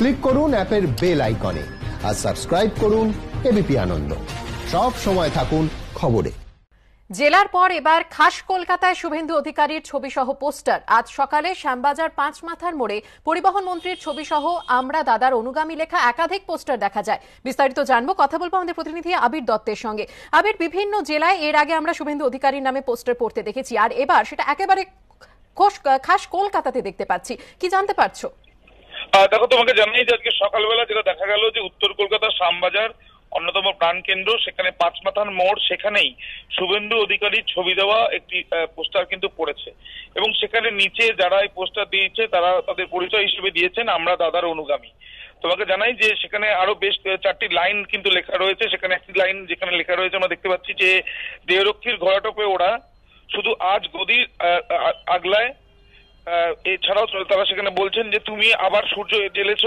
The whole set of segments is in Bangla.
ক্লিক করুন অ্যাপের বেল আইকনে আর সাবস্ক্রাইব করুন এবিপি আনন্দ। সব সময় থাকুন খবরে। জেলার পর এবার খাস কলকাতায় শুভেন্দু অধিকারীর ছবি সহ পোস্টার। আজ সকালে শ্যামবাজার পাঁচমাথার মোড়ে পরিবহন মন্ত্রীর ছবি সহ আমরা দাদার অনুগামী লেখা একাধিক পোস্টার দেখা যায়। বিস্তারিত জানবো, কথা বলবো আমাদের প্রতিনিধি আবির দত্তের সঙ্গে। আবির, বিভিন্ন জেলায় এর আগে আমরা শুভেন্দু অধিকারীর নামে পোস্টার পড়তে দেখেছি, আর এবার সেটা একেবারে খাস কলকাতাতে দেখতে পাচ্ছি। কি জানতে পারছো? দেখো, তোমাকে জানাই যে আজকে সকালবেলা যেটা দেখা গেল যে উত্তর কলকাতার শ্যামবাজার অন্যতম প্রাণকেন্দ্র, সেখানে পাঁচমাথার মোড়, সেখানেই শুভেন্দু অধিকারীর ছবি দেওয়া একটি পোস্টার কিন্তু পড়েছে এবং সেখানে নিচে যারা এই পোস্টার দিয়েছে তারা তাদের পরিচয় হিসেবে দিয়েছেন আমরা দাদার অনুগামী। তোমাকে জানাই যে সেখানে আরো বেশ 4টি লাইন কিন্তু লেখা রয়েছে। সেখানে একটি লাইন যেখানে লেখা রয়েছে আমরা দেখতে পাচ্ছি যে দেহরক্ষীর ঘোড়াটোপে ওরা শুধু আজ গদির আগলায়। এছাড়াও তারা সেখানে বলছেন যে তুমি আবার সূর্য জ্বেলেছ,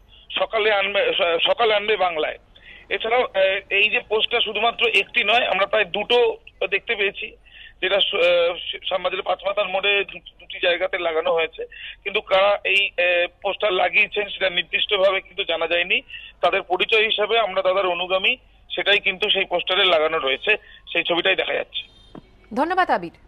সকালে আনবে বাংলায়। এছাড়াও এই যে পোস্টটা শুধুমাত্র একটি নয়, আমরা প্রায় দুটো দেখতে পেয়েছি, যেটা শ্যামবাজারের পাঁচমাথার মোড়ে দুটি জায়গাতে লাগানো হয়েছে। কিন্তু কারা এই পোস্টার লাগিয়েছেন সেটা নির্দিষ্টভাবে কিন্তু জানা যায়নি। তাদের পরিচয় হিসাবে আমরা দাদার অনুগামী, সেটাই কিন্তু সেই পোস্টারে লাগানো রয়েছে, সেই ছবিটাই দেখা যাচ্ছে। ধন্যবাদ আবির।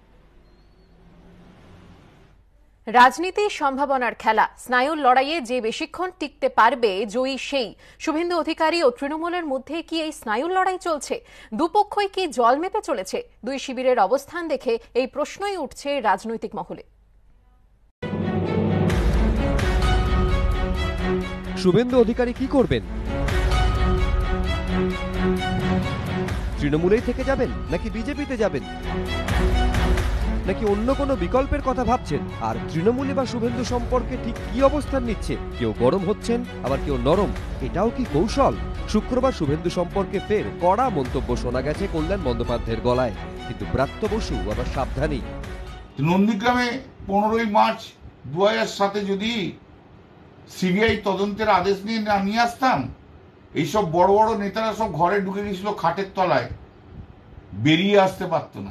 রাজনীতি সম্ভাবনার খেলা, স্নায়ুর লড়াইয়ে যে বেশিক্ষণ টিকতে পারবে জয়ী সেই। শুভেন্দু অধিকারী ও তৃণমূলের মধ্যে কি এই স্নায়ুর লড়াই চলছে? দুপক্ষই কি জল মেপে চলেছে? দুই শিবিরের অবস্থান দেখে এই প্রশ্নই উঠছে রাজনৈতিক মহলে। শুভেন্দু অধিকারী কি করবেন? তৃণমূলেই থেকে যাবেন নাকি বিজেপিতে যাবেন, নাকি অন্য কোনো বিকল্পের কথা ভাবছেন? আর তৃণমূলে বা শুভেন্দু সম্পর্কে ঠিক কি অবস্থান নিচ্ছে? কেউ গরম হচ্ছেন, আবার কেউ নরম। এটাও কি কৌশল? শুক্রবার শুভেন্দু সম্পর্কে ফের কড়া মন্তব্য শোনা গেছে কল্যাণ বন্দ্যোপাধ্যায়ের গলায়, কিন্তু ব্রাত্য বসু আবার সাবধানী। নন্দীগ্রামে 15ই মার্চ 2007 যদি সিবিআই তদন্তের আদেশ নিয়ে আসতাম, এইসব বড় বড় নেতারা সব ঘরে ঢুকে গেছিল খাটের তলায়, বেরিয়ে আসতে পারত না।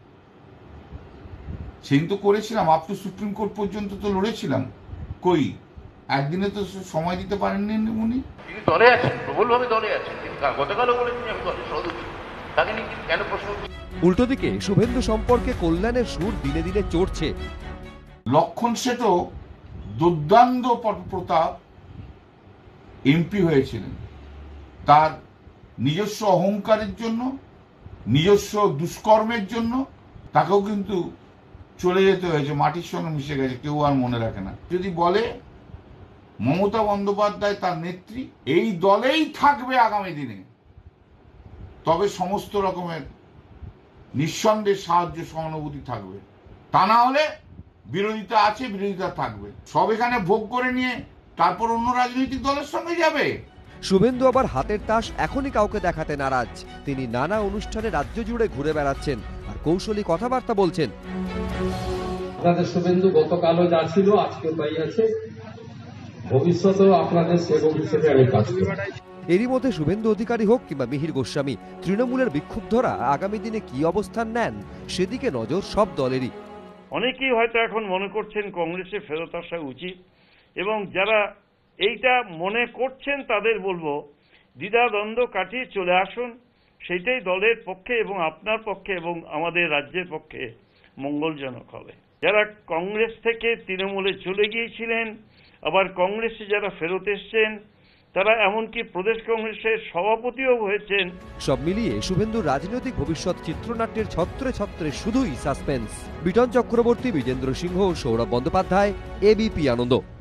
সেই তো করেছিলাম, আপ টু সুপ্রিম কোর্ট পর্যন্ত তো লড়েছিলাম। কই একদিনে তো সময় দিতে পারেননি উনি। দলে আছেন, প্রবলভাবে দলে আছেন, গতকালও বলেছেন আমি দলের সদস্য, তাকে নিয়ে কেন প্রশ্ন? উল্টো দিকে শুভেন্দু সম্পর্কে কল্যাণের সুর দিনে দিনে চড়ছে। লক্ষণ সেটও দুর্দান্ত প্রতাপ এমপি হয়েছিলেন, তার নিজস্ব অহংকারের জন্য, নিজস্ব দুষ্কর্মের জন্য তাকেও কিন্তু চলে যেতে হয়েছে, মাটির সঙ্গে মিশে গেছে, কেউ আর মনে রাখে না। যদি বলে মমতা বন্দ্যোপাধ্যায় তার নেত্রী, এই দলেই থাকবে আগামী দিনে, তবে সমস্ত রকমের নিঃসন্দেহে সাহায্য সহানুভূতি থাকবে। তা না হলে বিরোধিতা আছে, বিরোধিতা থাকবে। সব এখানে ভোগ করে নিয়ে তারপর অন্য রাজনৈতিক দলের সঙ্গে যাবে। শুভেন্দু আবার হাতের তাস এখনই কাউকে দেখাতে নারাজ। তিনি নানা অনুষ্ঠানে রাজ্য জুড়ে ঘুরে বেড়াচ্ছেন আর কৌশলী কথাবার্তা বলছেন। আপনাদের শুভেন্দু গতকালও যা ছিল আজকেও তাই আছে, ভবিষ্যতেও আপনাদের সেবক হিসেবে আমি কাজ করব। এরই মধ্যে শুভেন্দু অধিকারী হোক কিংবা মিহির গোস্বামী, তৃণমূলের বিক্ষুব্ধরা আগামী দিনে কি অবস্থান নেন সেদিকে নজর সব দলেরই। অনেকেই হয়তো এখন মনে করছেন কংগ্রেসে ফেরত আসা উচিত, এবং যারা এইটা মনে করছেন তাদের বলবো দ্বিধাদ্বন্দ্ব কাটিয়ে চলে আসুন। সেইটাই দলের পক্ষে এবং আপনার পক্ষে এবং আমাদের রাজ্যের পক্ষে মঙ্গলজনক হবে। যারা কংগ্রেস থেকে তৃণমূলে চলে গিয়েছিলেন, আবার কংগ্রেসে যারা ফেরত এসছেন, তারা এমনকি প্রদেশ কংগ্রেসের সভাপতিও হয়েছেন। সব মিলিয়ে শুভেন্দুর রাজনৈতিক ভবিষ্যৎ চিত্রনাট্যের ছত্রে ছত্রে শুধুই সাসপেন্স। বিটন চক্রবর্তী, বিজেন্দ্র সিংহ, সৌরভ বন্দ্যোপাধ্যায়, এবিপি আনন্দ।